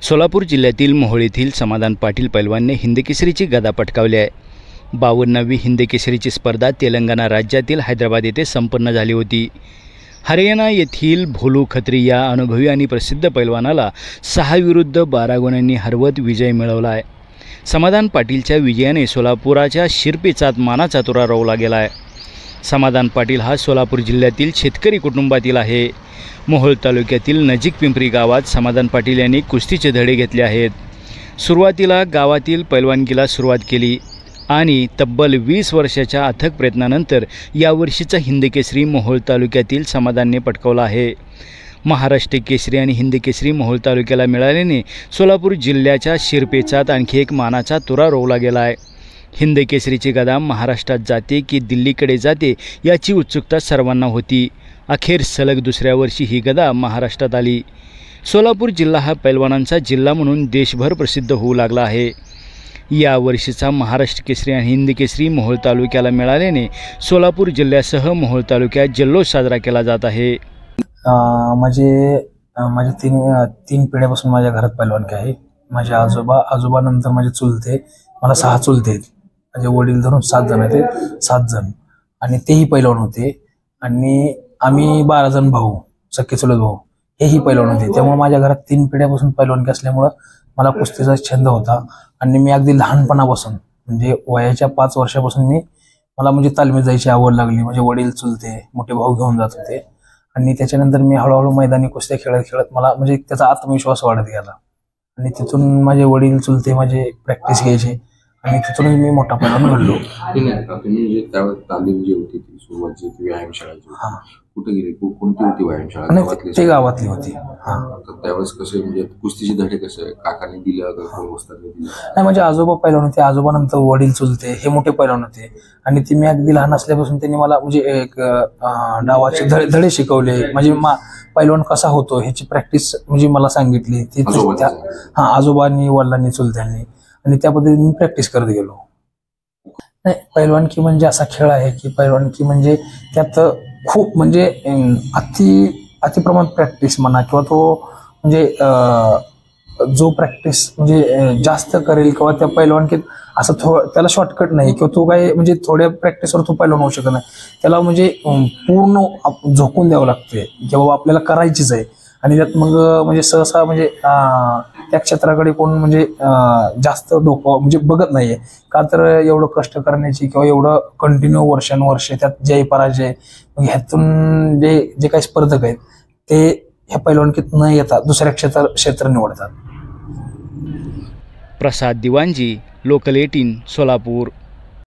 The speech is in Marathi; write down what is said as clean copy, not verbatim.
सोलापूर जिल्ह्यातील मोहोळ येथील समाधान पाटील पैलवानने हिंदकेसरीची गदा पटकावली आहे। 52वी हिंदकेसरीची स्पर्धा तेलंगणा राज्यातील हैदराबाद येथे संपन्न झाली होती। हरियाणा येथील भोलू खत्री या अनुभवी आणि प्रसिद्ध पैलवानाला 6 विरुद्ध 12 गुणांनी हरवत विजय मिळवला आहे। समाधान पाटीलच्या विजयाने सोलापुराच्या शिरपेचात मानाचा तुरा रोवला गेला आहे। समाधान पाटील हा सोलापूर जिल्ह्यातील शेतकरी कुटुंबातील आहे। मोहोळ तालुक्यातील नजीक पिंपरी गावात समाधान पाटील यांनी कुस्तीचे धडे घेतले आहेत। सुरुवातीला गावातील पैलवानकीला सुरुवात केली आणि तब्बल 20 वर्षाच्या अथक प्रयत्नानंतर यावर्षीचा हिंदकेसरी मोहोळ तालुक्यातील समाधानने पटकावला आहे। महाराष्ट्र केसरी आणि हिंदकेसरी मोहोळ तालुक्याला मिळाल्याने सोलापूर जिल्ह्याच्या शिरपेचात आणखी एक मानाचा तुरा रोवला गेला आहे। हिंदकेसरीची गदा महाराष्ट्रात जाते की दिल्लीकडे जाते याची उत्सुकता सर्वांना होती। अखेर सलग दुसऱ्या वर्षी ही गदा महाराष्ट्रात आली। सोलापूर जिल्हा हा पैलवानांचा जिल्हा म्हणून देशभर प्रसिद्ध होऊ लागला आहे। या वर्षीचा महाराष्ट्र केसरी आणि हिंदकेसरी मोहोळ तालुक्याला मिळाल्याने सोलापूर जिल्ह्यासह मोहोळ तालुक्यात जल्लोष साजरा केला जात आहे। माझे तीन पिढ्यापासून माझ्या घरात पैलवानकी आहे। माझे आजोबानंतर माझे चुलते, मला 6 चुलते आहेत। माझे वडील धरून 7 जण आहेत, 7 जण, आणि तेही पैलवान होते। आणि आम्ही 12 जण भाऊ, सख्खे चुलत भाऊ, हेही पैलवान होते। त्यामुळे माझ्या घरात 3 पिढ्यापासून पैलवानकी असल्यामुळं मला कुस्तीचा छंद होता। आणि मी अगदी लहानपणापासून म्हणजे वयाच्या 5 वर्षापासून मला म्हणजे तालमीत जायची आवड लागली। माझे वडील चुलते मोठे भाऊ घेऊन जात होते आणि त्याच्यानंतर मी हळूहळू मैदानी कुस्त्या खेळत मला म्हणजे त्याचा आत्मविश्वास वाढत गेला। आणि तिथून माझे वडील चुलते माझे प्रॅक्टिस घ्यायचे आणि तिथूनच मी मोठा पैलवान घडलो। तालीम जी होती ती सुरुवातची व्यायामशाळा कुठे गेली, कोणती होती व्यायामशाळा? ते गावातली होती। त्यावेळेस कसे म्हणजे कुस्तीचे धडे कसे काकांनी दिले नाही, माझे आजोबा पैलवान होते, आजोबानंतर वडील चुलते हे मोठे पैलवान होते। आणि ते मी अगदी लहान असल्यापासून त्यांनी मला म्हणजे एक डावाचे धडे शिकवले। म्हणजे पैलवान कसा होतो ह्याची प्रॅक्टिस म्हणजे मला सांगितली ती आजोबांनी, वडिलांनी, चुलत्यांनी, आणि त्या पद्धतीने मी प्रॅक्टिस करत गेलो। नाही, पैलवानकी म्हणजे असा खेळ आहे की पैलवानकी म्हणजे त्यात खूप म्हणजे अतिप्रमाणात प्रॅक्टिस म्हणा किंवा तो म्हणजे जो प्रॅक्टिस म्हणजे जास्त करेल किंवा त्या पैलवानकीत असं त्याला शॉर्टकट नाही किंवा तो काय म्हणजे थोड्या प्रॅक्टिसवर तो पैलवान होऊ शकत नाही। त्याला म्हणजे पूर्ण झोकून द्यावं लागते की बाबा आपल्याला करायचीच आहे। आणि त्यात मग म्हणजे सहसा म्हणजे त्या क्षेत्राकडे कोण म्हणजे जास्त डोकं म्हणजे बघत नाहीये का, तर एवढं कष्ट करण्याची किंवा एवढं कंटिन्यू वर्षानुवर्ष त्यात जय पराजय ह्यातून जे काही स्पर्धक आहेत ते ह्या पैलवानकीत न येतात दुसऱ्या क्षेत्र निवडतात। प्रसाद दिवांजी, लोकल 18, सोलापूर।